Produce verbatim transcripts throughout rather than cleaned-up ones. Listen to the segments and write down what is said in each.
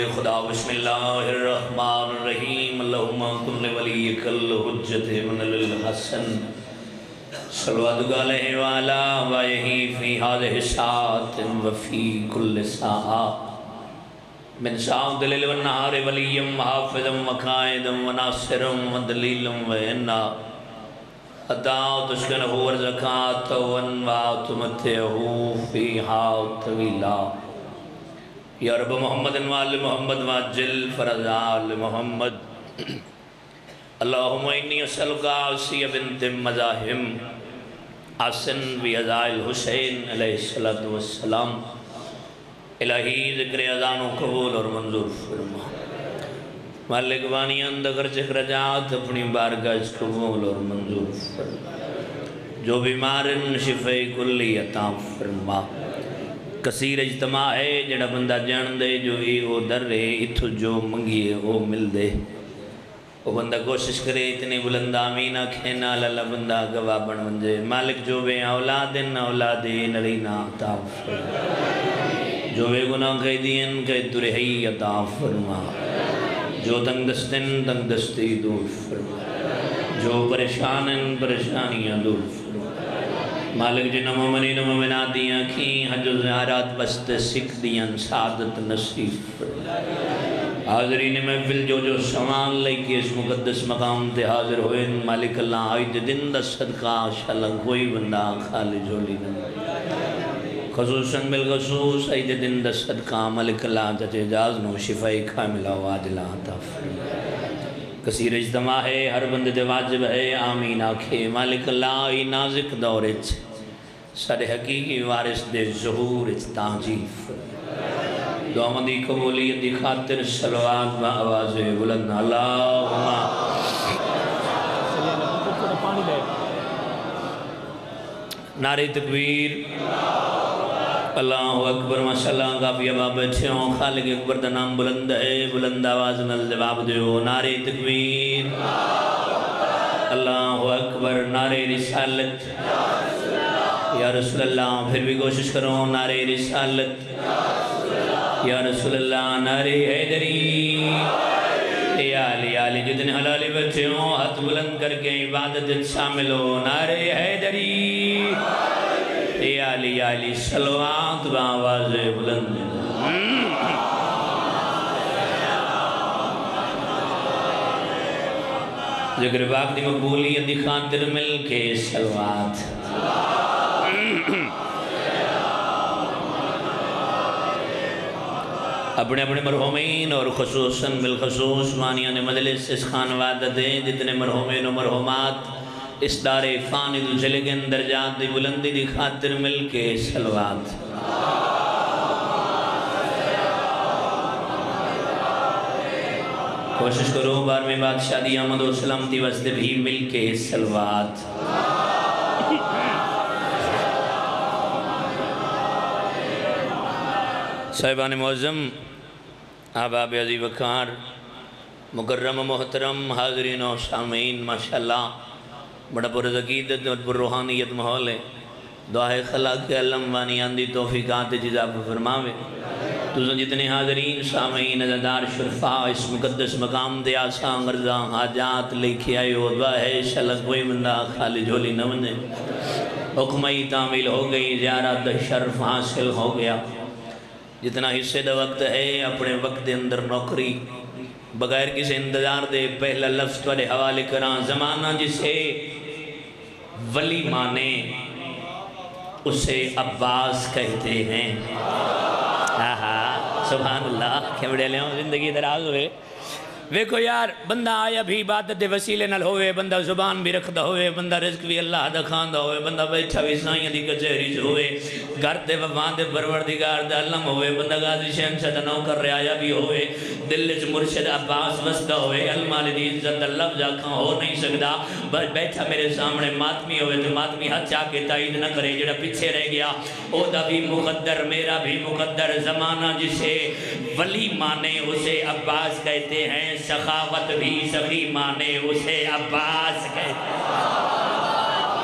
خدا بسم اللہ الرحمن الرحیم اللہم کن ولیک الحجت من الحسن صلوات علیہ وعلا وآلہ فی هذه الساعة وفی کل ساعة من ساعة دلیل والنہار ولیم حافظا وقائدا وناصرا ودلیلا وإنا حتی تسکنہ ورزکاة وانوات متعہ فیہا طویلا یا رب محمد وآل محمد واجل فرزال محمد اللہم انی اسألکا عصی بنت مزاحم حسن بی ازائل حسین علیہ السلام الہی ذکر اذان و قبول اور منظور فرما مالک بانی اندگر چکر جات اپنی بارگاہ قبول اور منظور فرما جو بیمارن شفاء کلی عطا فرما کثیر اجتماع ہے جڑا بندہ جان دے جو ہی وہ در رہے اتھو جو منگیے وہ مل دے وہ بندہ کوشش کرے اتنی بلند آمین کھینا للہ بندہ گواہ بن منجے مالک جو بے اولادن اولادین علینا عطا فرما جو بے گناہ قیدین قید رہی عطا فرما جو تنگ دستن تنگ دستی دور فرما جو پریشانن پریشانیاں دور فرما مالک جنہ مومنین و مومنات دیاں کی حج و زیارات بست سکھ دیاں سعادت نصیب فرما حاضرین محفل جو جو سوال لے کے اس مقدس مقام تے حاضر ہوئے مالک اللہ آئید دن دا صدقہ شاءاللہ کوئی بندہ خالی جھولی نہ خصوصاً بالخصوص آئید دن دا صدقہ مالک اللہ چچے جاز نو شفائی کاملہ واجلہ عطا فرما کثیر اجتماع ہے ہر بندے دے واجب ہے آمین آکھے مالک اللہ ای نازک دورت سارے حقیقی وارث دے ظہور تاجیل فرما دعا مندی قبولیت دی خاطر صلوات با آواز بلند اللہم نعرہ تکبیر اللہ اکبر ماشاءاللہ کافی ابا بیٹھے ہوں خالق اکبر دا نام بلند ہے بلند آواز نل جواب دیو نعرہ تکبیر اللہ اکبر نعرہ رسالت یا رسول اللہ پھر بھی کوشش کرو نعرہ رسالت یا رسول اللہ نعرہ حیدری یا علی علی جتنے حلالی بیٹھے ہوں ہاتھ بلند کر کے عبادت شامل ہو نعرہ حیدری یا علی یا علی صلوات بآواز بلند ذکر پاک دی مقبولیت دی خاطر مل کے صلوات اپنے اپنے مرحومین اور خصوصاً بالخصوص مانیان مجلس اس خانوادہ دیں جتنے مرحومین و مرحومات اس دار فانی دو جلگن درجات دی بلندی دی خاطر مل کے صلوات کوشش کرو بار میں بادشاہ دی آمد و سلامتی وسط بھی مل کے صلوات صاحبان معظم احباب عزیز وقار مکرم و محترم حاضرین و سامعین ماشاءاللہ بڑا پر عقیدت اور پر روحانیت ماحول ہے دعا ہے خلاق کے علم وانی اندی توفیقات جزاب فرماوے تو جتنے حاضرین سامعین عزدار شرفاء اس مقدس مقام دے آسان غرضاں حاجات لکھی آئے ہو دعا ہے شلق کوئی بندہ خالی جھولی نہ بنے حکمہی تعمیل ہو گئی زیارت دا شرف حاصل ہو گیا جتنا حصے دا وقت ہے اپنے وقت دے اندر نوکری بغیر کسی انتظار دے پہلا لفظ توڑے حوالے کران زمانہ جسے ولی مانے اسے عباس کہتے ہیں آہا سبحان اللہ کیا بڑے لے ہوں زندگی دراز ہوئے ویکو یار بندہ آیا بھی عبادت دے وسیلے نل ہوئے بندہ زبان بھی رکھ دا ہوئے بندہ رزق بھی اللہ دا خان دا ہوئے بندہ بیٹھا بھی سائیں دی کچھری جو ہوئے گھر دے وفان دے پروردگار دا علم ہوئے بندہ غازی شہنشاہ دا نوکر رعایا بھی ہوئے دل چ مرشد عباس وسدہ ہوئے علمال دی عزت اللہ جاکاں ہو نہیں سکدا بیٹھا میرے سامنے ماتمی ہوئے تو ماتمی ہاتھ چاہ کے تائید نہ کرے جڑا پیچھے رہ گیا او دا بھی مقدر میرا بھی مقدر زمانہ جسے ولی مانے اسے عباس کہتے ہیں سخاوت بھی سخی مانے اسے عباس کہتے ہیں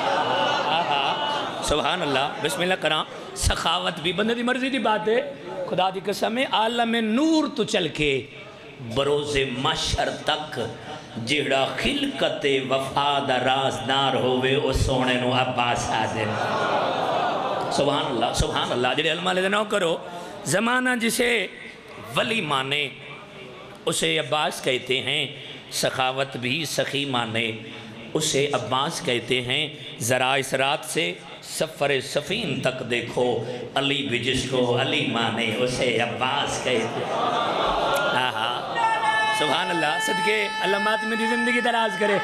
سبحان اللہ بسم اللہ کرام سخاوت بھی بندے دی مرضی دی بات ہے خدا دی قسم ہے عالم نور تو چل کے بروز محشر تک جیڑا خلقت وفاد رازدار ہوئے اس سونے نو عباس آدھے سبحان اللہ سبحان اللہ جڑے علماء لے نو کرو زمانہ جسے ولی مانے اسے عباس کہتے ہیں سخاوت بھی سخی مانے اسے عباس کہتے ہیں ذرا اس رات سے سفر سفین تک دیکھو علی بھی جس کو علی مانے اسے عباس کہتے ہیں آہا سبحان اللہ صدقے علامات میں دی زندگی دراز کرے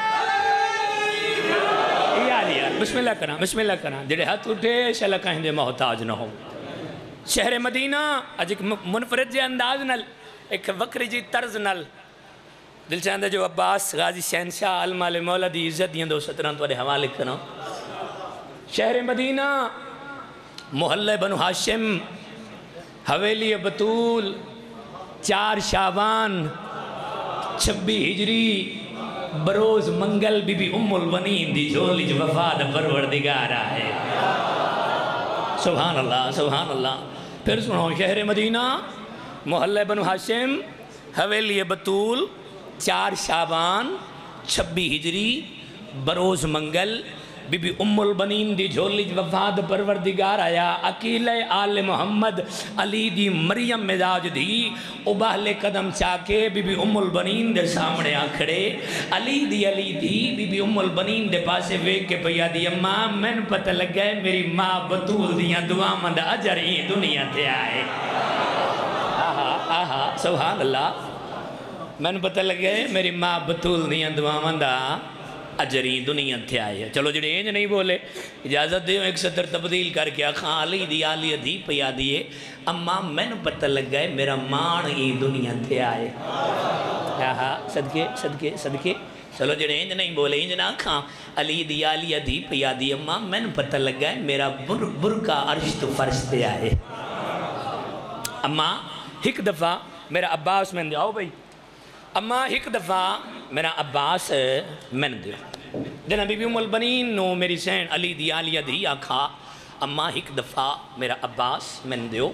یا لیا بسم اللہ کرنا بسم اللہ کرنا جڑے ہاتھ اٹھے شلہ کہیں دے محتاج نہ ہو شہر مدینہ اج ایک منفرد جے انداز نل ایک وکری جی طرز نل دل چاہندہ جو عباس غازی شہنشاہ المال مولا دی عزت دیں دو ستران تو حوالے کرنا شہر مدینہ محلہ بنو ہاشم حویلی بطول چار شعبان چھبی ہجری بروز منگل بی بی ام البنین دی جھولی جو وفاد پروردگار آئے سبحان اللہ سبحان اللہ پھر سنو شہر مدینہ محلہ بنو ہاشم حویلی بطول چار شعبان چھبی ہجری بروز منگل بی بی ام البنین دی جھولی وفاد پروردگار آیا اکیل آل محمد علی دی مریم مزاج دی ابہل قدم چاکے بی بی ام البنین دے سامنے آکھڑے علی دی علی دی بی بی ام البنین دے پاسے ویک کے پیا دی ماں میں پتہ لگ گئے میری ماں بطول دیاں دعا مند اجر ہی دنیا تے آئے آہا آہا سبحان اللہ میں پتہ لگ گئے میری ماں بطول دیاں دعا مند اجری دنیا تھے آئے چلو جڑے اینج نہیں بولے اجازت دیو ایک سطر تبدیل کر کے آخاں علی دی آلی دی پیا دیئے اما میں نے پتہ لگ گئے میرا مان ہی دنیا تھے آئے آہا صدقے صدقے صدقے چلو جڑے اینج نہیں بولے اینج نہ آخاں علی دی آلی دی پیا دیئے اما میں نے پتہ لگ گئے میرا بر برکا عرش تو فرش تھے آئے اما ایک دفعہ میرا عباس میں دیاؤ بھئی اما ایک دفعہ میرا عباس میں دیو جنہ بی بی ام البنین نو میری سین علی دی آلیہ دی آکھا اما ایک دفعہ میرا عباس میں دیو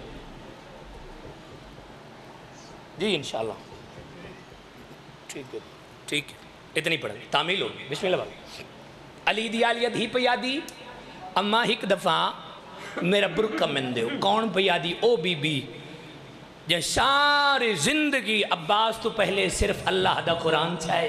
جی انشاءاللہ ٹھیک ہے ٹھیک ہے اتنی پڑھ تعمیل ہوگی بسم اللہ بھائی علی دی آلیہ دی پہ یادی اما ایک دفعہ میرا برکہ میں دیو کون پہ یادی او بی بی جن ساری زندگی عباس تو پہلے صرف اللہ دا قرآن چاہے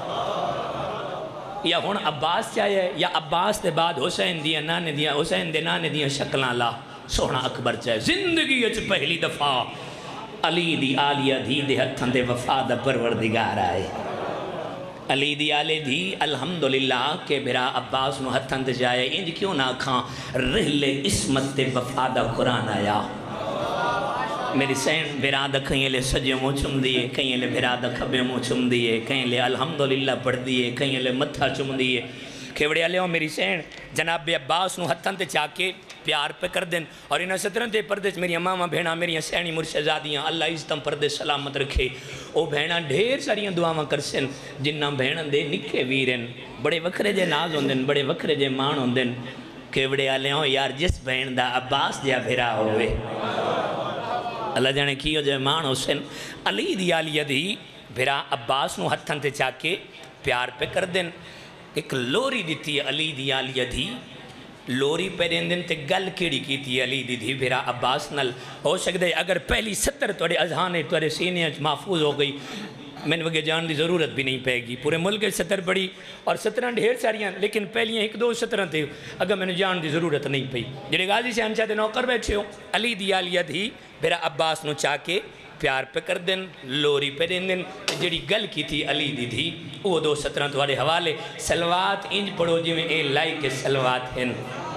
یا ہون عباس چاہے یا عباس دے بعد حسین دیا نانے دیا حسین دے نانے دیا شکلان لا سونا اکبر چاہے زندگی اچھ پہلی دفعہ علی دی آلیہ دی دے ہتھن دے وفاد پروردگار آئے علی دی آلے دی الحمدللہ کہ برا عباس نو ہتھن دے جائے انج کیوں نہ کھاں رحل اسمت دے وفاد قرآن آیا میری سین برادہ کہیں لے سجے مو چم دیئے کہیں لے برادہ کھبے مو چم دیئے کہیں لے الحمدللہ پڑھ دیئے کہیں لے متھا چم دیئے کھیوڑے آلے ہوں میری سین جناب عباس نو ہتھن تے چاکے پیار پہ کر دیں اور انہاں سترن تے پردیس میری امامہ بھینا میری سینی مرشزادیاں اللہ عزتم پردیس سلامت رکھے او بھینا ڈھیر ساریاں دعاواں کرسن جنہ بھینا دے نکھے ویرن بڑے وکھرے جے ناز ہوندن بڑے وکھرے جے مان ہوندن کھیوڑے آلے ہوں یار جس بھین دا عباس جا بھیرا ہوئے اللہ جانے کیوں جائے مان حسین علی دی آلیہ دی بھرا عباس نو ہتھن تے چاکے پیار پہ کر دیں ایک لوری دیتی علی دی آلیہ دی لوری پہ دیں دن تے گل کیڑی کی تھی علی دی دی بھرا عباس نل ہو سکتے اگر پہلی ستر توڑے اذہانے توڑے سینے محفوظ ہو گئی میں نے وگے جان دی ضرورت بھی نہیں پہے گی پورے ملک ستر بڑی اور ستران ڈھیر ساریاں لیکن پہلیاں ایک دو ستران تھے اگر میں نے جان دی ضرورت نہیں پہی جڑے غازی سے انچہ دے نوکر بیٹھے ہو علی دی آلیہ دی بھرا عباس نو چاکے پیار پہ کر دیں لوری پہ دیں دیں جڑی گل کی تھی علی دی تھی وہ دو ستران توارے حوالے سلوات انج پڑھو جی میں اے لائی کے سلوات ہیں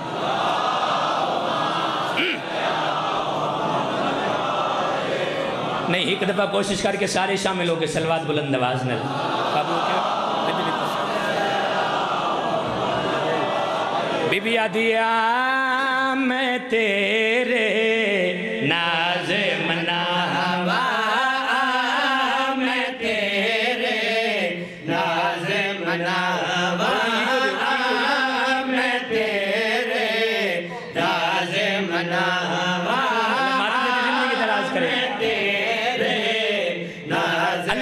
نہیں ایک دفعہ کوشش کر کے سارے شامل ہو کے سلوات بلند آواز نل قابل بی بی آدیا میں تیرے ناز مناوا میں تیرے ناز مناوا میں تیرے ناز مناوا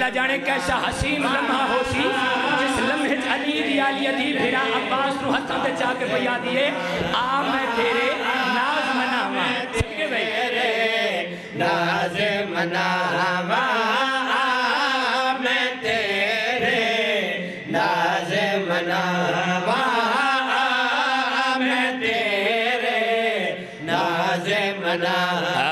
اللہ جانے کیسا حسین لمحہ ہو سی جس لمحے علی دی علی دی بھیرا عباس نو ہتھاں تے چاہ کے پیا دیے آ میں تیرے ناز مناواں صدقے بھائی تیرے ناز مناواں آ میں تیرے ناز مناواں آ میں تیرے ناز مناواں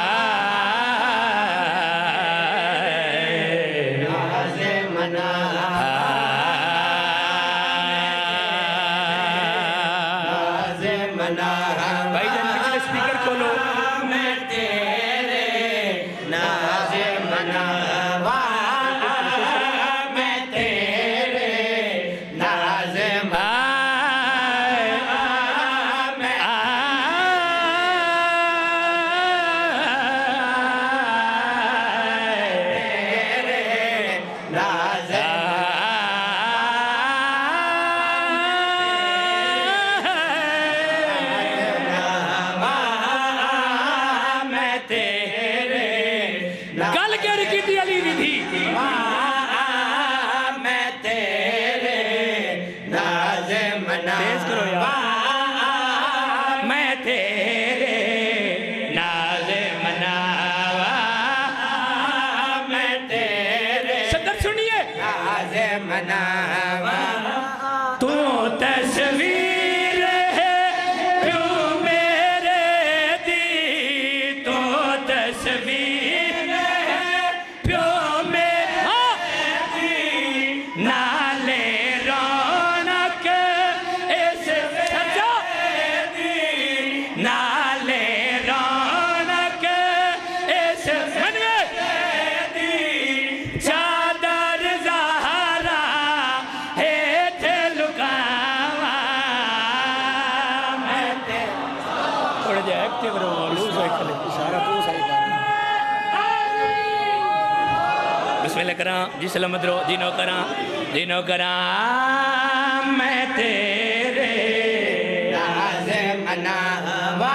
جی سلامت رو جینو کراں جینو کراں میں تیرے ناز مناواں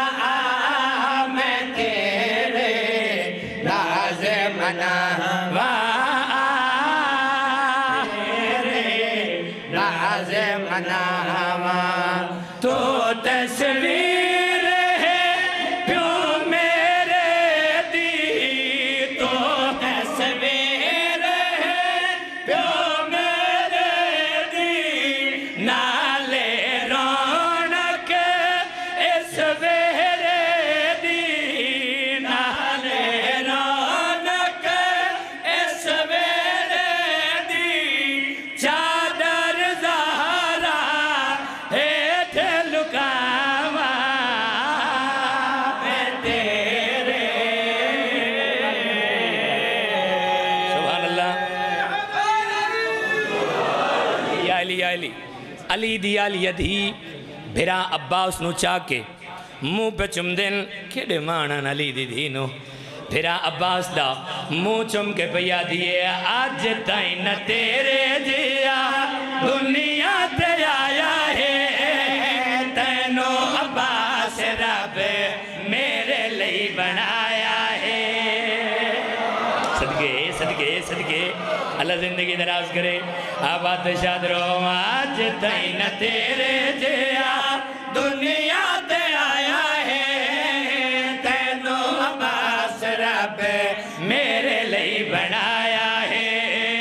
میں تیرے ناز مناواں تیرے ناز مناواں تو تصویر علی دی علی دی بھیرا عباس نو چاہ کے مو پہ چم دن کھڑے مانن علی دی دی نو بھیرا عباس دا مو چم کے پیا دیئے آج تائن تیرے جیا دنیا تے آیا ہے تینو عباس رب میرے لئی بنایا ہے صدقے صدقے صدقے اللہ زندگی دراز کرے آباد شاد رو آج تائن تیرے جیا دنیا تے آیا ہے تینو عباس رب میرے لئی بنایا ہے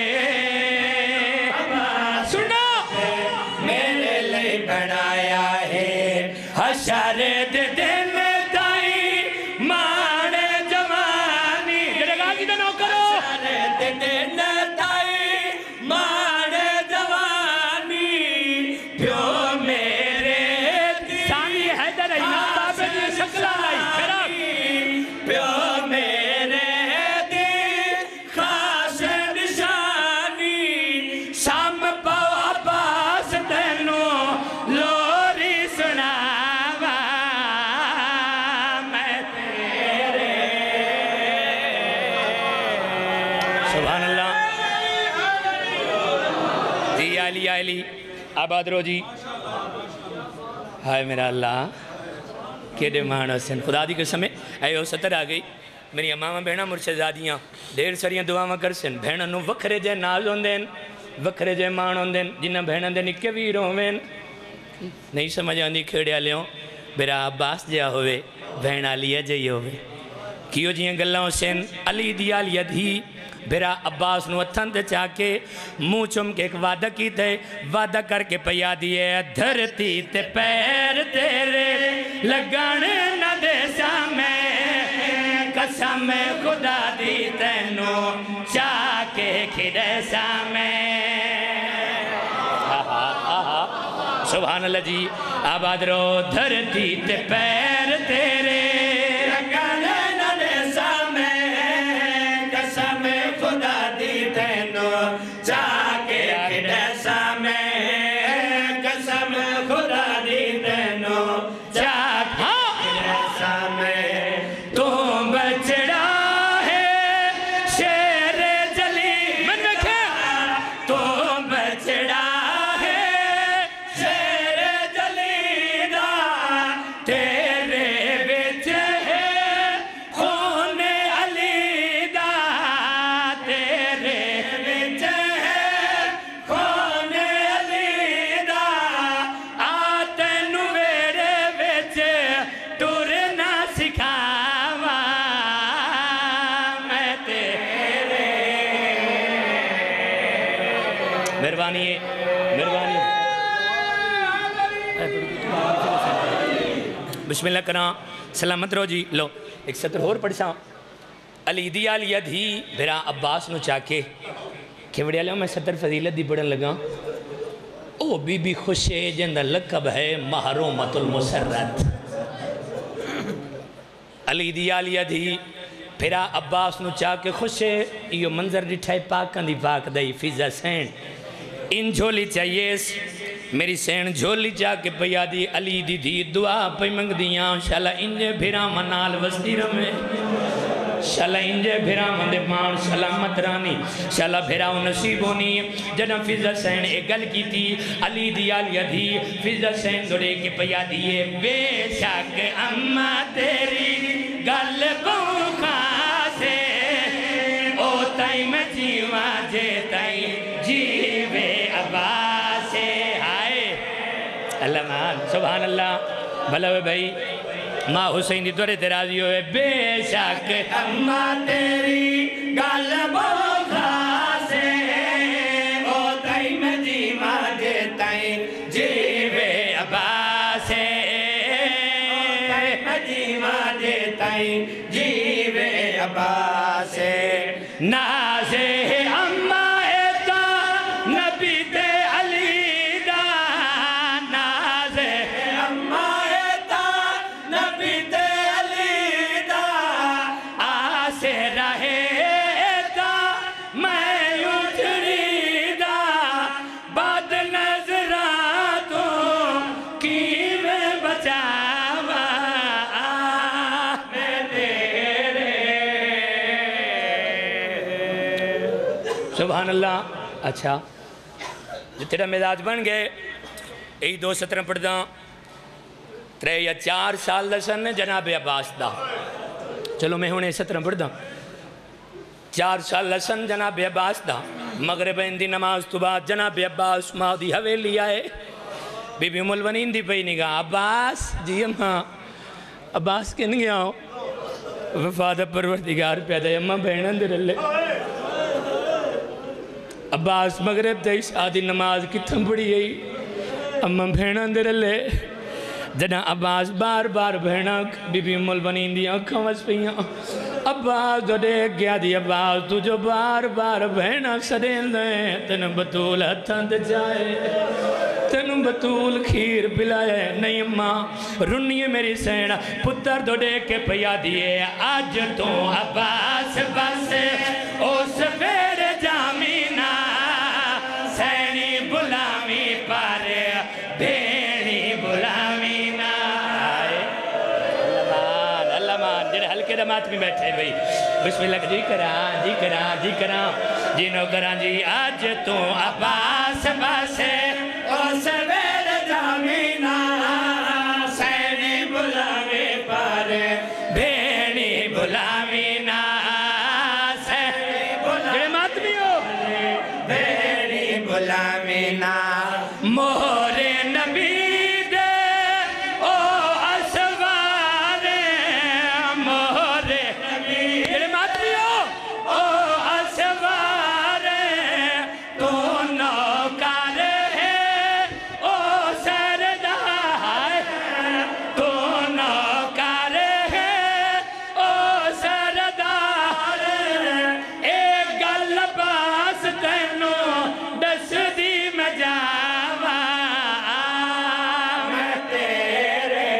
سنو میرے لئی بنایا ہے حشر دے دن تائی مان جوانی جڑے گا کی دنوں کرو حشر دے دن آباد رو جی ہائے میرا اللہ کیڑے مانا سن خدا دی قسم ہے اے او ستر آ گئی میری ماما بہنا مرشدزادیاں ڈھیر ساریاں دعاواں کر سن بہنا نو وکھرے جے ناز ہوندین وکھرے جے مان ہوندین جنہ بہنا دے نکے ویر ہووین نہیں سمجھ آندی کھیڑیا لیوں میرا عباس جا ہوئے بہنا لیا جائی ہوئے کیوں جیاں گلہ حسین علی دیا لیا دھی بھیرا عباس نو اتھن تے چاکے مو چم کے ایک وعدہ کی تے وعدہ کر کے پیا دیئے دھرتی تے پیر تیرے لگن نہ دے سامیں قسم خدا دی تینو چاکے کھڑے سامیں سبحان اللہ جی آباد رو دھرتی تے پیر تیرے لگن نہ دے سامیں قسم خدا دی تینو چاکے کھڑے سامیں قسم خدا دی تینو چاکے کھڑے سامیں تو بچڑا ہے شیر جلی من رکھے تو بچڑا مہربانی ہے مہربانی بسم اللہ کرام سلامت رو جی لو ایک سطر اور پڑھ ساں علی دیا لیا دھی بھیرا عباس نو چاکے کھیوڑیا لیوں میں سطر فضیلت دی پڑھن لگا او بی بی خوشے جندہ لقب ہے محرومت المسرت علی دیا لیا دھی بھیرا عباس نو چاکے خوشے یہ منظر ڈٹھائی پاکاں دی پاک دائی فیضا سین ان جھولی چاہیس میری سین جھولی چاہ کے پیا دی علی دی دی دعا پہ منگ دیاں شالا انجے بھیرا منال وستی رمے شالا انجے بھیرا مندے مان سلامت رانی شالا بھیرا نصیب ہونی جنہ فیضا سین ایک گل کی تھی علی دی آلیا دی فیضا سین دوڑے کے پیا دیئے بے شک اممہ تیری گل بوکھا سے او تائی میں جیوہ جے تائی جیوے عباسے ہائے اللہ مان سبحان اللہ بھلوے بھائی ماں حسین دی دورے تیرازی ہوئے بے شک اممہ تیری گل بوکھا سے او تائی میں جیوہ جے تائی جیوے عباسے او تائی میں جیوہ جے تائی جیوے عباسے نازے اممہ ایتا نبی تے علی دا نازے اممہ ایتا نبی تے علی دا آسے رہے ایتا میں اجری دا باد نظراتوں کی میں بچاوا میں تیرے سبحان اللہ اچھا جو تیرا مزاج بن گئے ای دو سترہ پڑھ دا ترے یا چار سال لسن جناب عباس دا چلو میں ہونے سترہ پڑھ دا چار سال لسن جناب عباس دا مغرب اندی نماز تو بعد جناب عباس ماؤدی حویلی آئے بی بی ملونین دی پئی نگاہ عباس جی اماں عباس کے نگاہ ہو وفادہ پروردگار پیدا اماں بہنن در اللہ عباس مغرب دائی شادی نماز کتھم پڑی گئی اماں بہنن در اللہ جنا عباس بار بار بہنا بی بی ملونین دی آنکھاں وس پئیاں عباس جو دیکھ گیا دی عباس تو جو بار بار بہنا سدین دیں تن بطول ہتھاں دے جائے تن بطول کھیر پلائے نہیں اماں رنیے میری سینہ پتر دو دیکھ کے پیا دیئے آج تو عباس بس اس بیر جامینہ سینی بلامی پر بینی بلامی نہ اللہ مان اللہ مان جنہیں ہلکے دمات میں بیٹھے بھئی بسم اللہ جی کران جی کران جی کران جی نو کران جی آج تو عباس باسے اس بیر جامینہ سینی بلامی پر بینی بلامی غلامینا مہرے نبی دے او اسوارے مہرے نبی جڑے ماتمیو او اسوارے تو نوکر ہے او سردار تو نوکر ہے او سردار ایک گل باس تینوں دس دی میں جاوا میں تیرے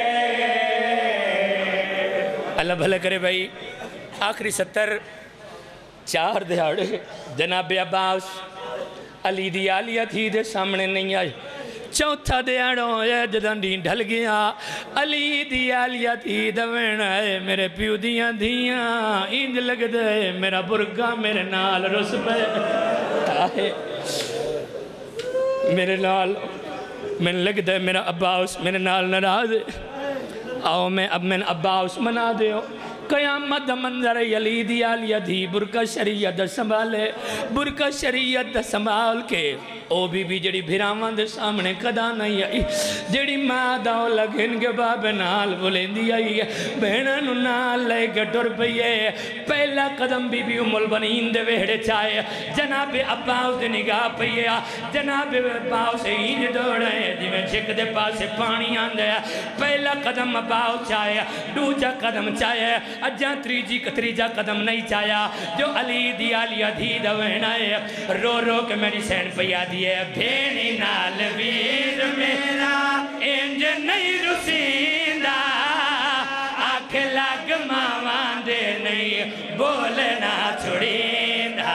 اللہ بھلے کرے بھائی آخری ستر چار دہاڑے جناب عباس علی دی آلیہ تھی دے سامنے نہیں آئی چوتھا دیاڑوں ہے جدن دین ڈھل گیا علی دی آلیہ تھی دوین ہے میرے پیو دیاں دیاں انج لگ دے میرا برگا میرے نال رس پہ آئے میرے نال میں لگ دے میرا عباس میرے نال ناراض آؤ میں اب میں عباس منا دے ہو قیامت منظر علی دی آلیہ دی برکہ شریعت سنبھالے برکہ شریعت سنبھال کے او بی بی جڑی بھیرامان دے سامنے قدا نہیں آئی جڑی ماں داؤ لگن کے باب نال بولیں دی آئی بہنن نال لے کے ٹر پئیے پہلا قدم بی بی ام البنین دے ویڑے چاہے جناب عباس دے نگاہ پئیے جناب عباس ہین دوڑے جی میں چھک دے پاسے پانی آندے پہلا قدم عباس چاہے دوجا قدم چاہے اجاں تریجی کتریجا قدم نہیں چاہیا جو علی دی آلیہ دی دوینا ہے رو رو کے میری سین پیا دیئے بھینی نال ویر میرا انج نہیں رسیندہ آنکھ لگ ماوان دے نہیں بولنا چھڑیندہ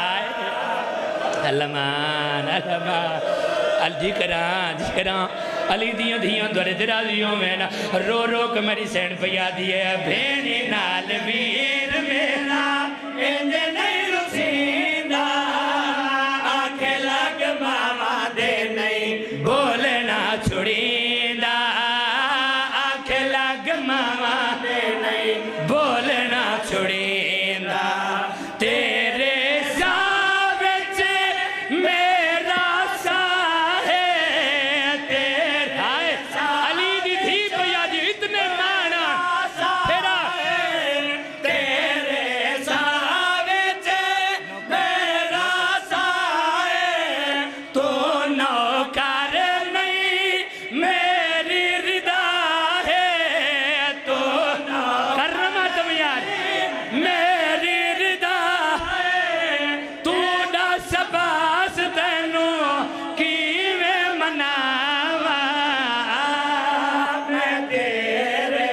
علمان علمان جی کران جی کران علی دیاں دیاں دوارے درازیوں میں نا رو رو کے میری سین پیا دیئے بھینی نال ویر میرا انج نہیں رسیندہ آنکھ لگ ماما دے نہیں بولنا چھڑیندہ آنکھ لگ ماما دے نہیں بولنا چھڑیندہ تیرے ساوچ میرا ساہ ہے تیرا علی دی تھی پیا دی اتنے مانا تیرا تیرے ساوچ میرا ساہ ہے تو نوکر نہیں میری ردا ہے تو کرما تم یار میری ردا ہے تو دا سباس تینوں کیویں مناوا میں تیرے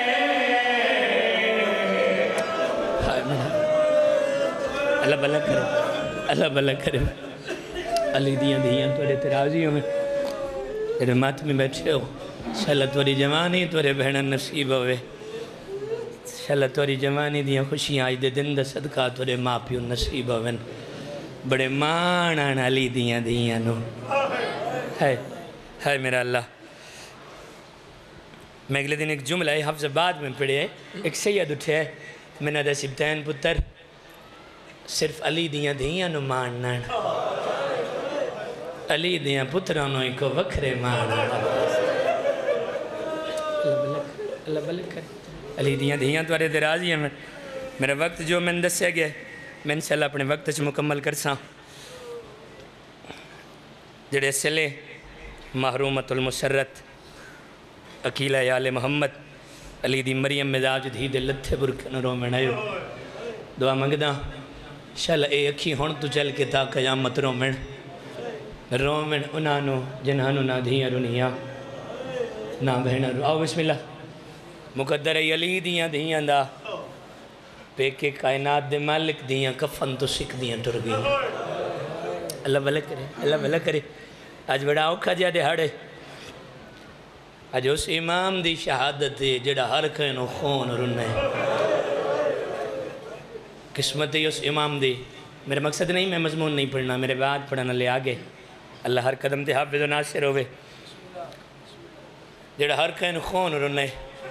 اللہ بھلا کرے اللہ بھلا کرے علی دیاں دیاں توڑے ترازیوں میں تیرے مات میں بیٹھے ہو شاءاللہ توڑی جوانی توڑے بہنن نصیب ہوئے شاءاللہ توڑی جوانی دیاں خوشیاں آج دے دن دا صدقہ توڑے ماں پیو نصیب ہوئے بڑے مانان علی دیاں دیاں نو ہے ہے میرا اللہ میں اگلے دن ایک جملہ ہے حفظ بعد میں پڑھے ہے ایک سید اٹھے ہے میں نے دے سبتین پتر صرف علی دیاں دیاں نو مانان علی دیاں پترانوں کو وکھرے مانان اللہ بلک کرے علی دیاں دیاں توارے درازی ہیں میرا وقت جو میں دس سے گیا میں انشاءاللہ اپنے وقت سے مکمل کرساں جڑے سلے محرومت المسرت اکیلہ یال محمد علی دی مریم مزاج دھی دے لتھے برکن رو میں نئیو دعا منگدہ شل اے اکھی ہون تو چل کے تا قیامت رو میں رو میں انانو جنہانو نا دھیاں رونیاں نا بہنہ رو آؤ بسم اللہ مقدر علی دیاں دیاں دا پیکے کائنات دے مالک دیاں کفن تو سکھ دیاں ٹر گئی اللہ بھلے کرے اللہ بھلے کرے آج بڑا اوکھا جا دے ہاڑے آج اس امام دی شہادت دے جڑا ہر کھینو خون رننے قسمت ہے اس امام دی میرے مقصد نہیں میں مضمون نہیں پڑھنا میرے بعد پڑھنا لے آگے اللہ ہر قدم تے حافظ و ناصر ہوئے جڑا ہر کھینو خون رننے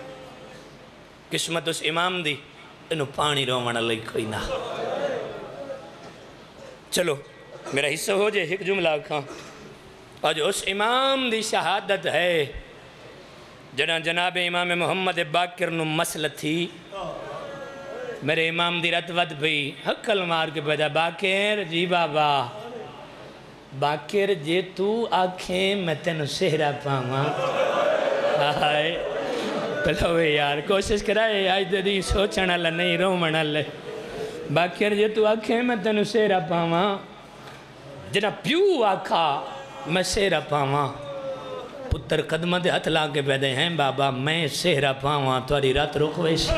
قسمت اس امام دی انہوں پانی رومانا لئی کوئی نہ چلو میرا حصہ ہو جائے ایک جملہ کھاں اور جو اس امام دی شہادت ہے جنا جناب امام محمد باقر نو مسئلہ تھی میرے امام دی رت ود بھی حقل مار کے پیدا باقر جی بابا باقر جے تو آنکھیں میں تینو سہرہ پاما آئے پلوے یار کوشش کرائے آج دی سوچنا لے نہیں رومنا لے باقر جے تو آنکھیں میں تینو سہرہ پاما جنا پیو آکھا میں سہرہ پاما پتر قدمہ دے ہتھ لاغے پیدے ہیں بابا میں سہرہ پاما تواری رات روکوے سی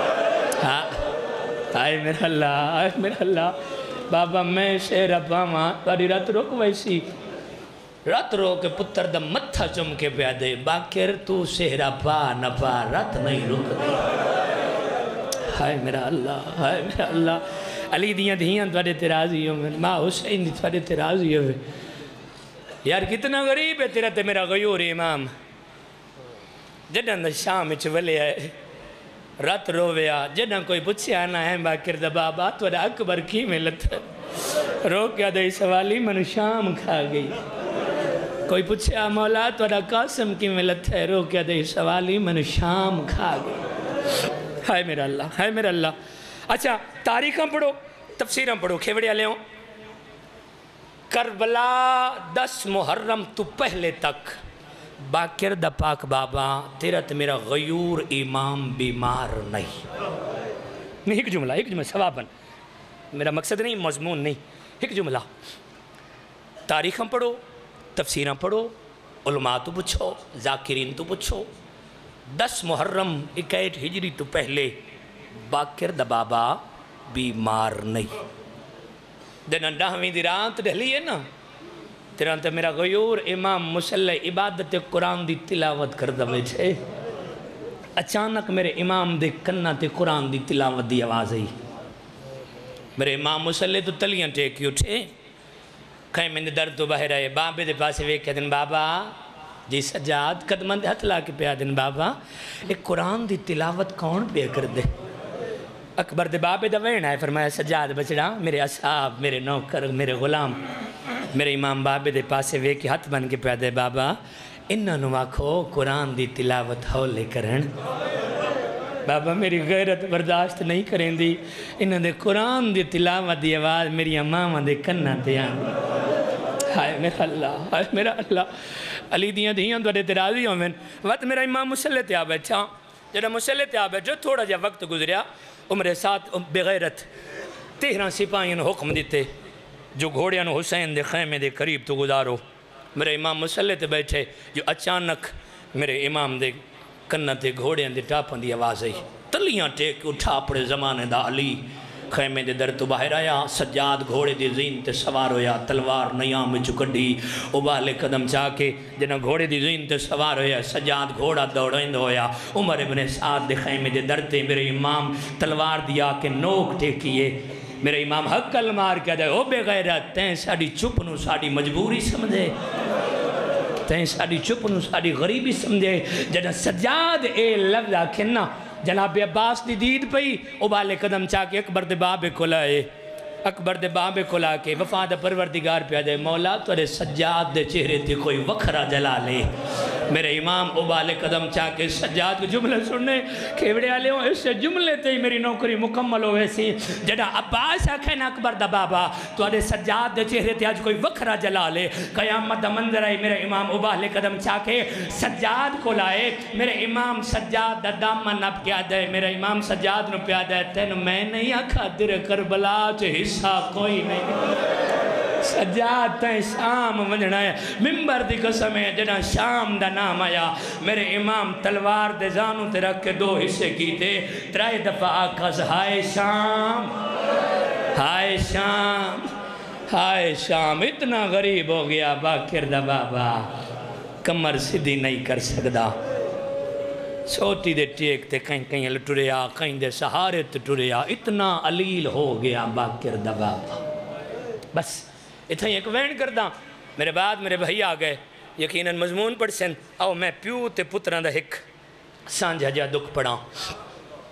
آئے میرا اللہ آئے میرا اللہ بابا میں سہرہ پاما تواری رات روکوے سی رات رو کے پتر دا متھا چم کے پیدے باقر تو سہرہ پا نہ پا رات نہیں روک دے آئے میرا اللہ آئے میرا اللہ علی دیاں دیاں توارے تیرازی ہوں ماں حسین دی توارے تیرازی ہوں یار کتنا غریب ہے تیرا تے میرا غیور امام جدن دا شام اچھ ولے آئے رات رویا جدن کوئی پچھے آنا ہے باقر دا بابا توڑا اکبر کی ملت ہے رو کیا دے سوالی منو شام کھا گئی کوئی پچھے آ مولا توڑا قاسم کی ملت ہے رو کیا دے سوالی منو شام کھا گئی ہائے میرا اللہ ہائے میرا اللہ اچھا تاریخاں پڑھو تفسیراں پڑھو کھیوڑیا لے ہوں کربلا دس محرم تو پہلے تک باقر دا پاک بابا تیرا تے میرا غیور امام بیمار نہیں نہیں ایک جملہ ایک جملہ ثواباً میرا مقصد نہیں مضمون نہیں ایک جملہ تاریخاں پڑھو تفسیراں پڑھو علماء تو پوچھو ذاکرین تو پوچھو دس محرم اکیٹ ہجری تو پہلے باقر دا بابا بیمار نہیں دن انڈاہویں دی رات ڈھلی ہے نا تیران تے میرا غیور امام مسلح عبادت قرآن دی تلاوت کر دے چھے اچانک میرے امام دے کنہ تے قرآن دی تلاوت دی آواز آئی میرے امام مسلح تو تلیاں ٹیکی اٹھے کہیں میں دے در تو باہر آئے بابے دے پاسے وے کہ دن بابا جی سجاد قدمہ دے ہتھ لا کے پیا دن بابا ایک قرآن دی تلاوت کون پہ کر دے اکبر دے بابے دا وین آئے فرمایا سجاد بچڑا میرے اصحاب میرے نوکر میرے غلام میرے امام بابے دے پاسے وے کی ہاتھ بن کے پیا دے بابا انہاں نو آکھو قرآن دی تلاوت ہولے کرن بابا میری غیرت برداشت نہیں کریں دی انہاں دے قرآن دی تلاوت دی آواز میری امامہ دے کنہ تے آن ہائے میرا اللہ ہائے میرا اللہ علی دیاں دیاں دوڑے تیرازی ہوں میں وقت میرا امام مسلح تے آ بیٹھا جڑا مسلح تے آ بیٹھا تھوڑا جا وقت گزریا عمر ساتھ بغیرت تیرہ سپاہیوں نے حکم دیتے جو گھوڑیاں نے حسین دے خیمے دے قریب تو گزارو میرے امام مسلح تے بیٹھے جو اچانک میرے امام دے کنہ تے گھوڑیاں دے ٹاپن دی آواز آئی تلیاں ٹیک اٹھا پڑے زمانے دا علی خیمے دے در تو باہر آیا سجاد گھوڑے دی زین تے سوار ہویا تلوار نیام میں چکڑی ابالے قدم چاہ کے جنہ گھوڑے دی زین تے سوار ہویا سجاد گھوڑا دوڑیند ہویا عمر ابن سعد دے خیمے دے در تے میرے امام تلوار دیا کے نوک ٹیکیے میرے امام حقل مار کے دے او بے غیرت تین ساڑی چپنو ساڑی مجبوری سمجھے تین ساڑی چپنو ساڑی غریبی سمجھے جنہ سجاد اے لفظ آکھنا جناب عباس دی دید پئی ابالے قدم چاہ کے اکبر دے بابے کو لائے اکبر دے بابے کو لا کے وفاد پروردگار پہ دے مولا تورے سجاد دے چہرے تے کوئی وکھرا جلا لے میرے امام ابالے قدم چاہ کے سجاد کو جملے سننے کھیوڑے آلے ہوں اس سے جملے تے میری نوکری مکمل ہوئے سی جڑا عباس آکھیں اکبر دا بابا تورے سجاد دے چہرے تے آج کوئی وکھرا جلا لے قیامت دا منظر آئی میرے امام ابالے قدم چاہ کے سجاد کو لائے میرے امام سجاد دا دامن اب کیا دے میرے امام سجاد نو پیا دے تینو میں نہیں آکھا در کربلا چے حصہ کوئی نہیں سجاد تین شام ونجنا ہے ممبر دی قسم ہے جنا شام دا نام آیا میرے امام تلوار دے زانوں تے رکھ کے دو حصے کی تے ترائے دفعہ آکھز ہائے شام ہائے شام ہائے شام اتنا غریب ہو گیا باقر دا بابا کمر سدھی نہیں کر سکدا سوٹی دے ٹیک تے کہیں کہیں لٹوریا کہیں دے سہارے تے ٹوریا اتنا علیل ہو گیا باقر دا بابا بس اتنا ایک وین کردہ میرے بعد میرے بھائی آگئے یقیناً مضمون پڑھ سن آؤ میں پیو تے پتران دا ہک سانجھا جا دکھ پڑھا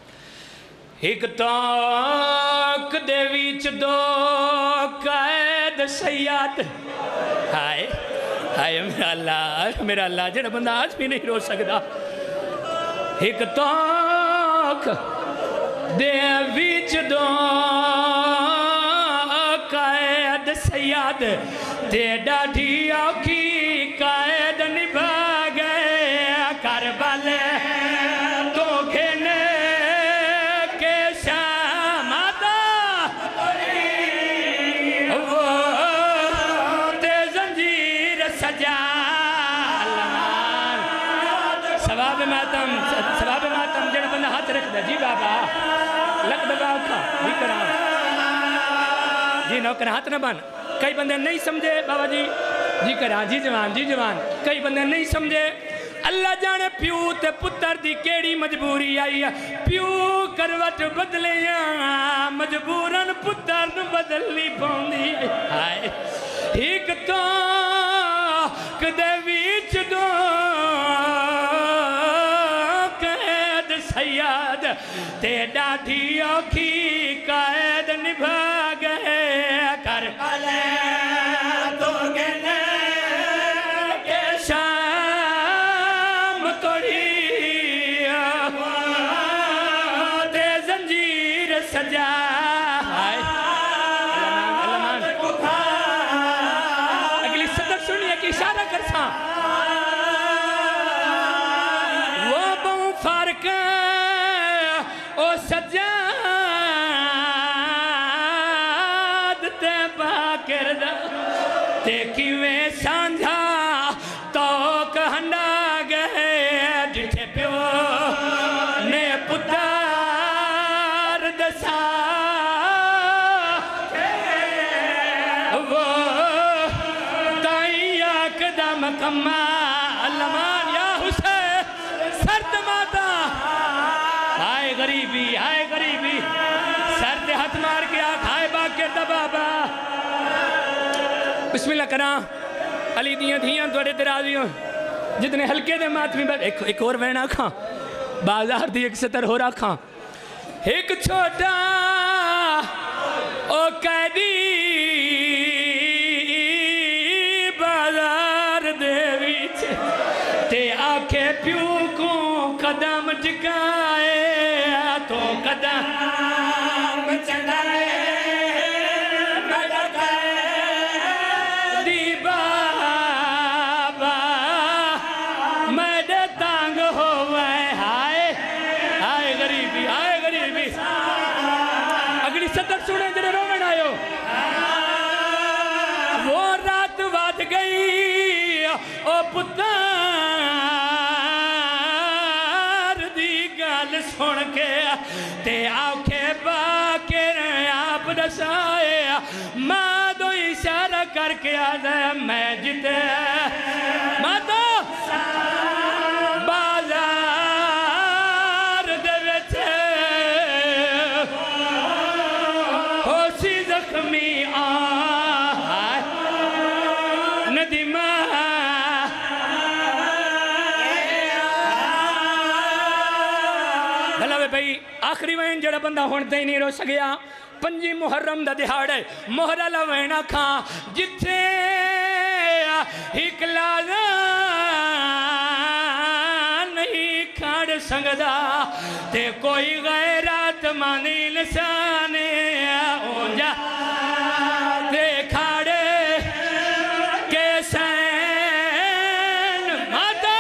ہک تاک دے ویچ دو قید قائد سیاد ہائے ہائے میرا اللہ میرا اللہ جڑا بندہ آج بھی نہیں رو سکتا ایک توک دے ویچ دو قائد سیاد تے ڈاڑھی آکھی قائد نبھا گئے کربل تو کھینے کے شام آتا وہ تے زنجیر سجا سواب ماتم سواب ماتم جڑا بندہ ہاتھ رکھ دا جی بابا لگ دبا اکھا بھی کرا جی نوکر ہاتھ نہ بن کئی بندے نہیں سمجھے بابا جی جی کرا جی جوان جی جوان کئی بندے نہیں سمجھے اللہ جانے پیو تے پتر دی کیڑی مجبوری آئی ہے پیو کروٹ بدلے مجبورن پتر نو بدلنی پوندی آئے ایک تو کدے ویچ دو قید سیاد تے ڈاڑھی اوکھی قید نبھا گئے کر تو گنے کے شام توڑی تے زنجیر سجا اگلی صدق سنیے کہ اشارہ کرساں وہ بہن فارق او سجاد تے باکر دا تے کیویں سانجھا تو کہنڈا گئے جٹھے پیو نے پتار دسا وہ تائیں آکدہ مکمہ علمان یا حسین سرد ماتا آئے غریبی آئے غریبی سرد ہاتھ مار کے آکھ آئے باکر دا بابا بسم اللہ کرنا علی دیاں دھیاں دوڑے درازیوں جتنے ہلکے دے ماتمی بیٹھ ایک, ایک اور وینا کھاں بازار دی ایک ستر ہو رہا کھاں ایک چھوٹا او قیدی بازار دے ویچ تے آکھے پیو کو قدم جکائے تو قدم چلائے سنے جنہیں رومن آئے ہو وہ رات واد گئی او پتار دی گال سن کے تے آکھے باکر آپ دسائے ماں دو اشارہ کر کے آدھے میں جتے ماں دو آخری وین جڑا بندہ ہونتے ہی نہیں رو سکیا پنجی محرم دا دہاڑے محرہ وینا کھاں جتھے ایک لازا نہیں کھاڑ سنگدا تے کوئی غیرات مانی لسانے اونجا تے کھاڑے کے سین ماتا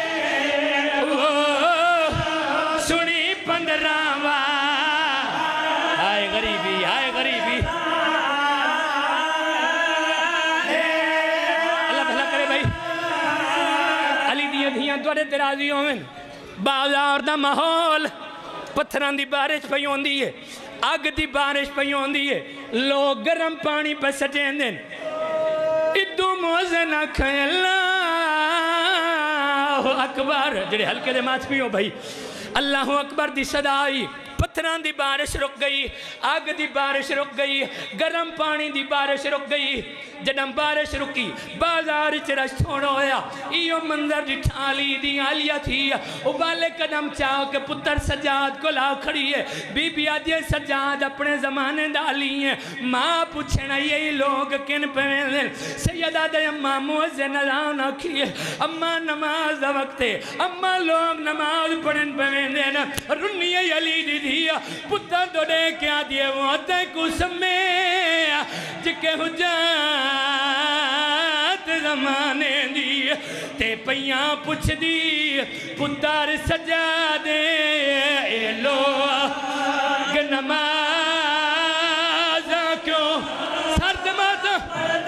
سنی پندرہ آئے غریبی آئے غریبی اللہ بھلا کرے بھائی علی دیاں دھیاں دوڑے ترازی ہوئن بازار دا ماحول پتھران دی بارش پہ ہوندی ہے آگ دی بارش پہ ہوندی ہے لوگ گرم پانی پہ سٹین دیں ادو موزن اکھیں اللہ اکبر جڑے ہلکے دے مات پیو بھائی اللہ اکبر دی صدا آئی پتھران دی بارش رک گئی آگ دی بارش رک گئی گرم پانی دی بارش رک گئی جنم بارش رکی بازار چرش تھوڑا ہویا ایو منظر جٹھا علی دی آلیہ تھی ابالے قدم چاہ کے پتر سجاد کو لا کھڑی ہے بی بی آدھے سجاد اپنے زمانے ڈالی ہیں ماں پوچھنا یہی لوگ کن پہنے دیں سیدہ دے اممہ موزے نظام رکھی ہے اممہ نماز دا وقت ہے اممہ لوگ نماز پڑھن پہنے دیں رنی علی دی دیا پتر دو دے کیا دیئے وہ تے کو سمے جکے حجات زمانے دی تے پیاں پوچھ دی پتر سجا دے اے لوگ نماز کیوں سر دماغ